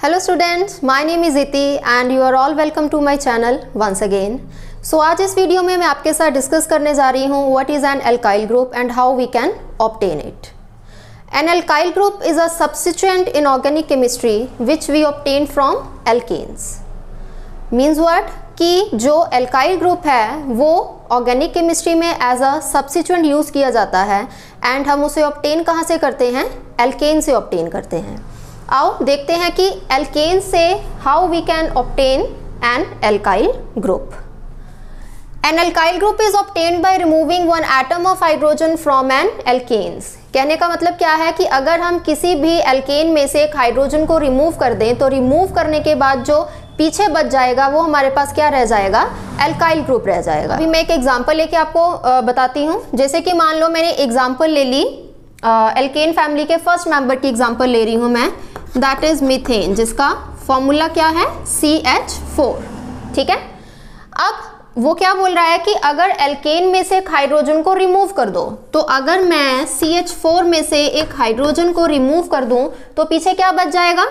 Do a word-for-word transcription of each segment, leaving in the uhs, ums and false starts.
Hello students, my name is Iti and you are all welcome to my channel once again. So आज इस video में मैं आपके साथ डिस्कस करने जा रही हूँ what is an alkyl group and how we can obtain it. An alkyl group is a substituent in organic chemistry which we obtain from alkanes. Means what कि जो एल्काइल ग्रुप है वो ऑर्गेनिक केमिस्ट्री में as a substituent use किया जाता है and हम उसे ऑब्टेन कहाँ से करते हैं? एल्केन से ऑब्टेन करते हैं। आओ देखते हैं कि एल्केन से how we can obtain an alkyl group. An alkyl group is obtained by removing one atom of hydrogen from an alkanes. कहने का मतलब क्या है कि अगर हम किसी भी एल्केन में से एक हाइड्रोजन को रिमूव कर दें तो रिमूव करने के बाद जो पीछे बच जाएगा वो हमारे पास क्या रह जाएगा? एल्काइल ग्रुप रह जाएगा। अभी मैं एक एग्जांपल लेके आपको बताती हूँ। जैसे कि मान लो मैंने एग्जांपल ले ली, एल्केन फैमिली के फर्स्ट मेंबर की एग्जांपल ले रही हूँ मैं, दैट इज मीथेन, जिसका फॉर्मूला क्या है? C H four. ठीक है, अब वो क्या बोल रहा है कि अगर एल्केन में से एक हाइड्रोजन को रिमूव कर दो, तो अगर मैं सी एच फोर में से एक हाइड्रोजन को रिमूव कर दूं तो पीछे क्या बच जाएगा?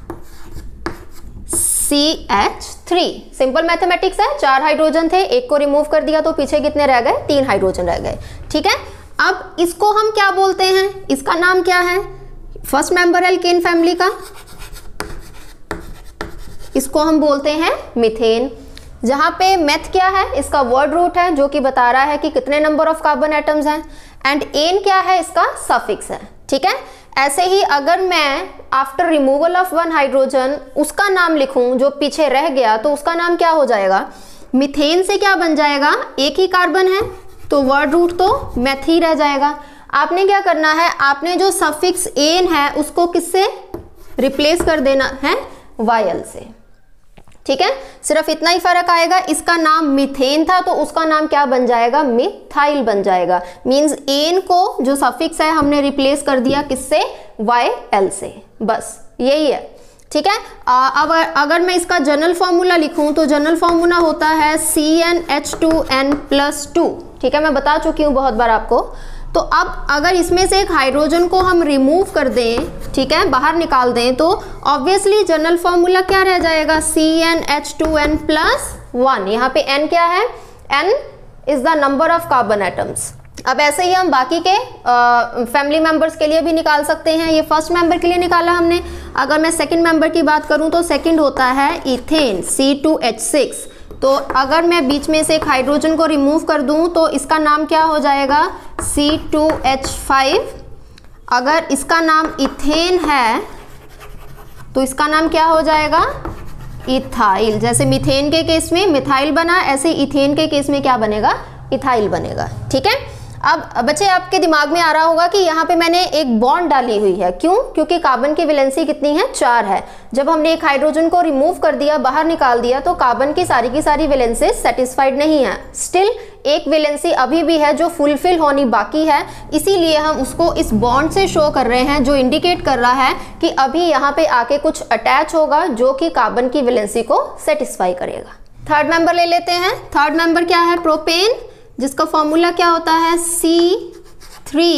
C H three. Simple mathematics है, चार हाइड्रोजन थे, एक को रिमूव कर दिया तो पीछे कितने रह गए? तीन हाइड्रोजन रह गए। ठीक है, अब इसको हम क्या बोलते हैं? इसका नाम क्या है? फर्स्ट मेंबर एल्केन फैमिली का, इसको हम बोलते हैं मीथेन। जहां पे मेथ क्या है? इसका वर्ड रूट है जो कि बता रहा है कि कितने नंबर ऑफ कार्बन एटम्स हैं, एंड एन क्या है? इसका सफिक्स है। ठीक है, ऐसे ही अगर मैं after removal of one hydrogen उसका नाम लिखूं जो पीछे रह गया तो उसका नाम क्या हो जाएगा? मीथेन से क्या बन जाएगा? एक ही कार्बन है तो वर्ड रूट तो मेथ ही रह जाएगा। आपने क्या करना है? आपने जो सफिक्स एन है उसको किससे रिप्लेस कर देना है? वायल से। ठीक है, सिर्फ इतना ही फर्क आएगा। इसका नाम मीथेन था तो उसका नाम क्या बन जाएगा? मिथाइल बन जाएगा। मींस एन को जो सफिक्स है हमने रिप्लेस कर दिया किससे? वाई एल से। बस यही है। ठीक है, अब अगर मैं इसका जनरल फॉर्मूला लिखूं तो जनरल फॉर्मूला होता है C n H two n plus two. ठीक है, मैं बता चुकी हूँ बहुत बार आपको। तो अब अगर इसमें से एक हाइड्रोजन को हम रिमूव कर दें, ठीक है, बाहर निकाल दें, तो ऑब्वियसली जनरल फॉर्मूला क्या रह जाएगा? C n H two n plus one. यहाँ पे एन क्या है? N is the number of carbon atoms. अब ऐसे ही हम बाकी के फैमिली मेंबर्स के लिए भी निकाल सकते हैं। ये फर्स्ट मेंबर के लिए निकाला हमने। अगर मैं सेकंड मेंबर की बात करूं तो सेकंड होता है ethane, C two H six. तो अगर मैं बीच में से एक हाइड्रोजन को रिमूव कर दूं तो इसका नाम क्या हो जाएगा? C two H five. अगर इसका नाम इथेन है तो इसका नाम क्या हो जाएगा? इथाइल। जैसे मीथेन के केस में मिथाइल बना, ऐसे इथेन के केस में क्या बनेगा? इथाइल बनेगा। ठीक है, अब बच्चे आपके दिमाग में आ रहा होगा कि यहाँ पे मैंने एक बॉन्ड डाली हुई है। क्यों? क्योंकि कार्बन की वैलेंसी कितनी है? चार है। जब हमने एक हाइड्रोजन को रिमूव कर दिया, बाहर निकाल दिया, तो कार्बन की सारी की सारी वैलेंसी सेटिस्फाइड नहीं है। स्टिल एक वैलेंसी अभी भी है जो फुलफिल होनी बाकी है, इसीलिए हम उसको इस बॉन्ड से शो कर रहे हैं जो इंडिकेट कर रहा है कि अभी यहाँ पे आके कुछ अटैच होगा जो कि कार्बन की वैलेंसी को सेटिस्फाई करेगा। थर्ड मेंबर ले लेते हैं। थर्ड मेंबर क्या है? प्रोपेन, जिसका फॉर्मूला क्या होता है? C three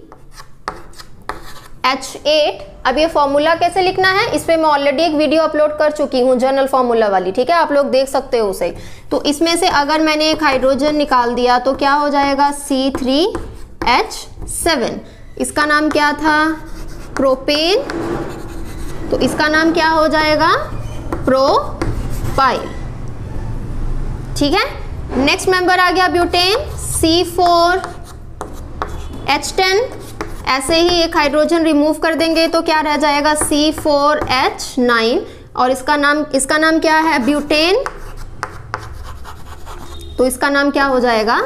H eight. अब ये फॉर्मूला कैसे लिखना है? इस पे मैं ऑलरेडी एक वीडियो अपलोड कर चुकी हूँ जनरल फॉर्मूला वाली। ठीक है, आप लोग देख सकते हो उसे। तो इसमें से अगर मैंने एक हाइड्रोजन निकाल दिया तो क्या हो जाएगा? C three H seven. इसका नाम क्या था? प्रोपेन। तो इसका नाम क्या हो जाएगा? प्रोपाइल। ठीक है, नेक्स्ट मेंबर आ गया butane, C four H ten. ऐसे ही एक हाइड्रोजन रिमूव कर देंगे तो क्या रह जाएगा? C four H nine. और इसका नाम इसका नाम क्या है? ब्यूटेन। तो इसका नाम क्या हो जाएगा?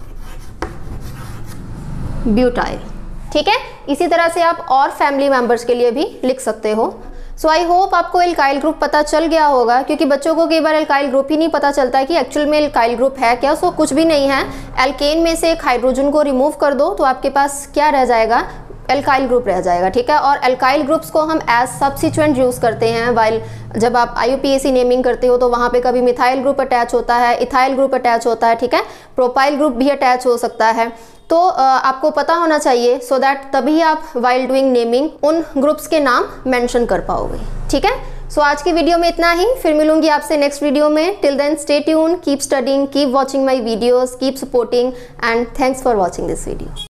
ब्यूटाइल। ठीक है, इसी तरह से आप और फैमिली मेंबर्स के लिए भी लिख सकते हो। सो आई होप आपको एल्काइल ग्रुप पता चल गया होगा, क्योंकि बच्चों को कई बार एल्काइल ग्रुप ही नहीं पता चलता है कि एक्चुअल में एल्काइल ग्रुप है क्या। सो कुछ भी नहीं है। एल्केन में से एक हाइड्रोजन को रिमूव कर दो तो आपके पास क्या रह जाएगा? एल्काइल ग्रुप रह जाएगा। ठीक है, और एल्काइल ग्रुप्स को हम एज सब्स्टिट्यूएंट यूज करते हैं। वाइल जब आप I U P A C naming करते हो तो वहाँ पे कभी मिथाइल ग्रुप अटैच होता है, इथाइल ग्रुप अटैच होता है। ठीक है, प्रोपाइल ग्रुप भी अटैच हो सकता है। तो आपको पता होना चाहिए, सो दैट तभी आप वाइल डूइंग नेमिंग उन ग्रुप्स के नाम मेंशन कर पाओगे। ठीक है, सो so, आज की वीडियो में इतना ही, फिर मिलूंगी आपसे नेक्स्ट वीडियो में। Till then stay tune, keep studying, keep watching my videos, keep supporting and thanks for watching this video.